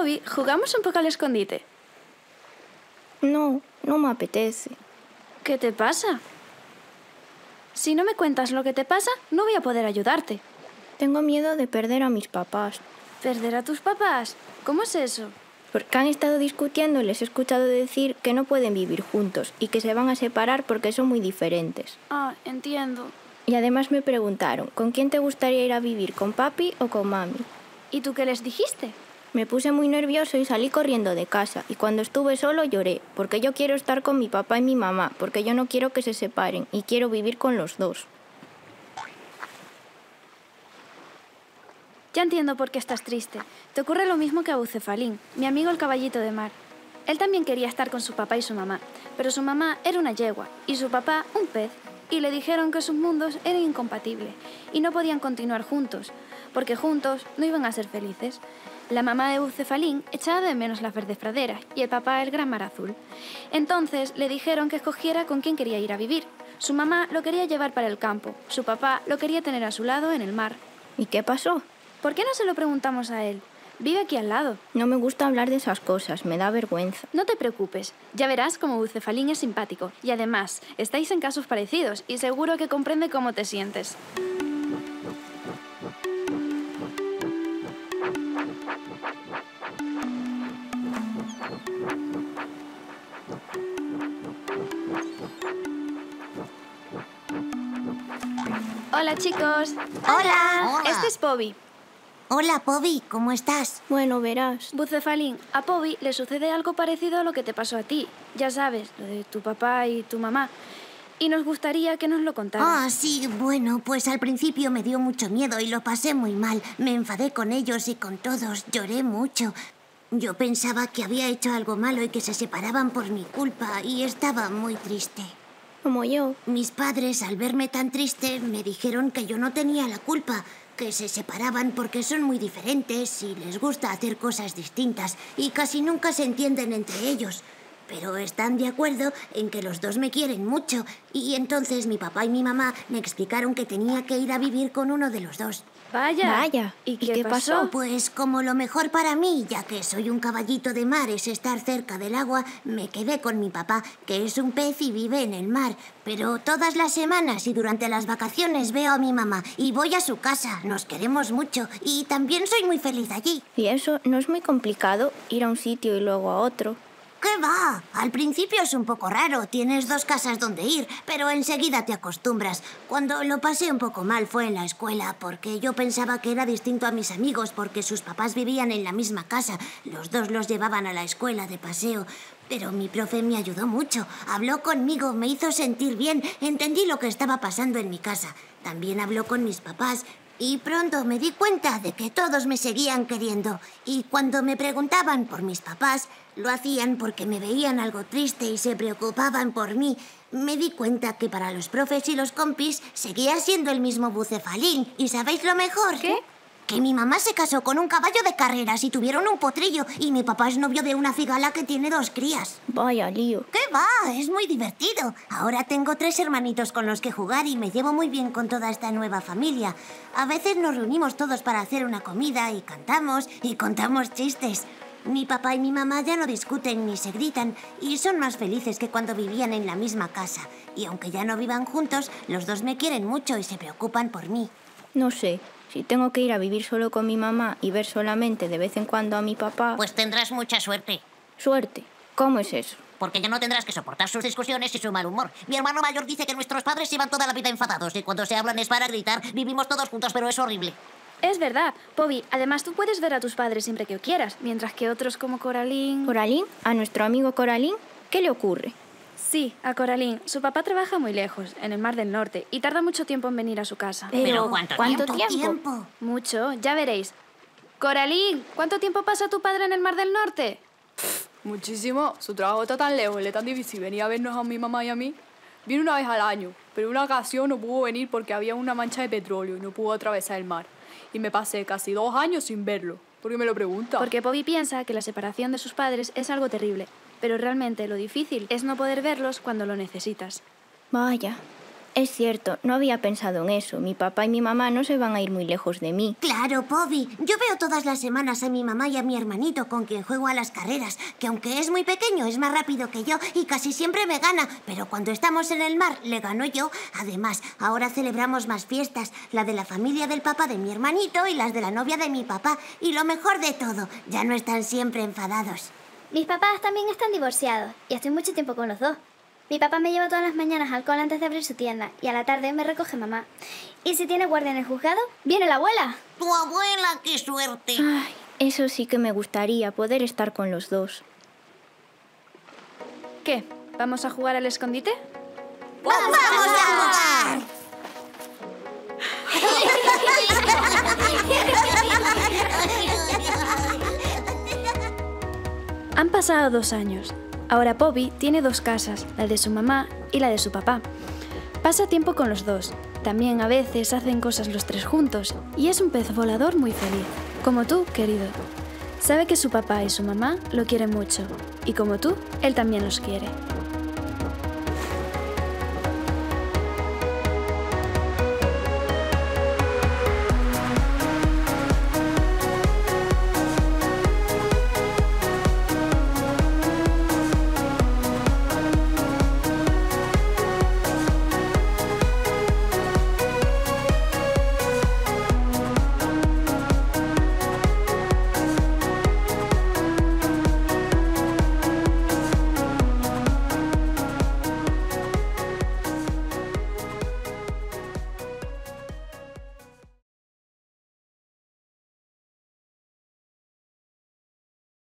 Poppy, ¿jugamos un poco al escondite? No, no me apetece. ¿Qué te pasa? Si no me cuentas lo que te pasa, no voy a poder ayudarte. Tengo miedo de perder a mis papás. ¿Perder a tus papás? ¿Cómo es eso? Porque han estado discutiendo y les he escuchado decir que no pueden vivir juntos y que se van a separar porque son muy diferentes. Ah, entiendo. Y además me preguntaron, ¿con quién te gustaría ir a vivir, con papi o con mami? ¿Y tú qué les dijiste? Me puse muy nervioso y salí corriendo de casa. Y cuando estuve solo lloré, porque yo quiero estar con mi papá y mi mamá, porque yo no quiero que se separen y quiero vivir con los dos. Ya entiendo por qué estás triste. Te ocurre lo mismo que a Bucefalín, mi amigo el caballito de mar. Él también quería estar con su papá y su mamá, pero su mamá era una yegua y su papá un pez, y le dijeron que sus mundos eran incompatibles y no podían continuar juntos, porque juntos no iban a ser felices. La mamá de Bucefalín echaba de menos las verdes praderas y el papá el gran mar azul. Entonces le dijeron que escogiera con quién quería ir a vivir. Su mamá lo quería llevar para el campo, su papá lo quería tener a su lado en el mar. ¿Y qué pasó? ¿Por qué no se lo preguntamos a él? Vive aquí al lado. No me gusta hablar de esas cosas, me da vergüenza. No te preocupes, ya verás cómo Bucefalín es simpático. Y además, estáis en casos parecidos y seguro que comprende cómo te sientes. Hola, chicos. Hola. Este es Poppy. Hola, Poppy, ¿cómo estás? Bueno, verás. Bucefalín, a Poppy le sucede algo parecido a lo que te pasó a ti. Ya sabes, lo de tu papá y tu mamá. Y nos gustaría que nos lo contaras. Ah, sí, bueno, pues al principio me dio mucho miedo y lo pasé muy mal. Me enfadé con ellos y con todos, lloré mucho. Yo pensaba que había hecho algo malo y que se separaban por mi culpa y estaba muy triste. Como yo. Mis padres, al verme tan triste, me dijeron que yo no tenía la culpa, que se separaban porque son muy diferentes y les gusta hacer cosas distintas y casi nunca se entienden entre ellos. Pero están de acuerdo en que los dos me quieren mucho y entonces mi papá y mi mamá me explicaron que tenía que ir a vivir con uno de los dos. Vaya. ¿Y qué pasó? Pues como lo mejor para mí, ya que soy un caballito de mar, es estar cerca del agua, me quedé con mi papá, que es un pez y vive en el mar. Pero todas las semanas y durante las vacaciones veo a mi mamá y voy a su casa. Nos queremos mucho y también soy muy feliz allí. ¿Y eso no es muy complicado, ir a un sitio y luego a otro? ¿Qué va? Al principio es un poco raro, tienes dos casas donde ir, pero enseguida te acostumbras. Cuando lo pasé un poco mal fue en la escuela, porque yo pensaba que era distinto a mis amigos, porque sus papás vivían en la misma casa. Los dos los llevaban a la escuela de paseo. Pero mi profe me ayudó mucho, habló conmigo, me hizo sentir bien, entendí lo que estaba pasando en mi casa. También habló con mis papás. Y pronto me di cuenta de que todos me seguían queriendo. Y cuando me preguntaban por mis papás, lo hacían porque me veían algo triste y se preocupaban por mí. Me di cuenta que para los profes y los compis seguía siendo el mismo Bucefalín. ¿Y sabéis lo mejor? ¿Qué? Que mi mamá se casó con un caballo de carreras y tuvieron un potrillo. Y mi papá es novio de una cigala que tiene 2 crías. Vaya lío. ¿Qué va? Es muy divertido. Ahora tengo 3 hermanitos con los que jugar y me llevo muy bien con toda esta nueva familia. A veces nos reunimos todos para hacer una comida y cantamos y contamos chistes. Mi papá y mi mamá ya no discuten ni se gritan y son más felices que cuando vivían en la misma casa. Y aunque ya no vivan juntos, los dos me quieren mucho y se preocupan por mí. No sé, si tengo que ir a vivir solo con mi mamá y ver solamente de vez en cuando a mi papá... Pues tendrás mucha suerte, Suerte. ¿Cómo es eso? porque ya no tendrás que soportar sus discusiones y su mal humor. Mi hermano mayor dice que nuestros padres llevan toda la vida enfadados y cuando se hablan es para gritar. Vivimos todos juntos, pero es horrible. Es verdad, Poppy. Además, tú puedes ver a tus padres siempre que quieras, mientras que otros como Coralín... ¿Coralín? ¿A nuestro amigo Coralín? ¿Qué le ocurre? Sí, a Coralín. Su papá trabaja muy lejos, en el Mar del Norte, y tarda mucho tiempo en venir a su casa. Pero ¿cuánto tiempo? Mucho, ya veréis. Coralín, ¿cuánto tiempo pasa tu padre en el Mar del Norte? Muchísimo. Su trabajo está tan lejos, le es tan difícil venir a vernos a mi mamá y a mí. Viene una vez al año, pero una ocasión no pudo venir porque había una mancha de petróleo y no pudo atravesar el mar. Y me pasé casi 2 años sin verlo. ¿Por qué me lo pregunta? Porque Poppy piensa que la separación de sus padres es algo terrible, pero realmente lo difícil es no poder verlos cuando lo necesitas. Vaya. Es cierto, no había pensado en eso. Mi papá y mi mamá no se van a ir muy lejos de mí. Claro, Poppy. Yo veo todas las semanas a mi mamá y a mi hermanito con quien juego a las carreras, que aunque es muy pequeño es más rápido que yo y casi siempre me gana, pero cuando estamos en el mar le gano yo. Además, ahora celebramos más fiestas, la de la familia del papá de mi hermanito y las de la novia de mi papá. Y lo mejor de todo, ya no están siempre enfadados. Mis papás también están divorciados y estoy mucho tiempo con los dos. Mi papá me lleva todas las mañanas al cole antes de abrir su tienda y a la tarde me recoge mamá. Y si tiene guardia en el juzgado, viene la abuela. ¡Tu abuela, qué suerte! Ay, eso sí que me gustaría, poder estar con los dos. ¿Qué? ¿Vamos a jugar al escondite? ¡Vamos a jugar! Han pasado 2 años. Ahora Poppy tiene 2 casas, la de su mamá y la de su papá. Pasa tiempo con los dos. También a veces hacen cosas los 3 juntos y es un pez volador muy feliz. Como tú, querido. Sabe que su papá y su mamá lo quieren mucho y como tú, él también los quiere.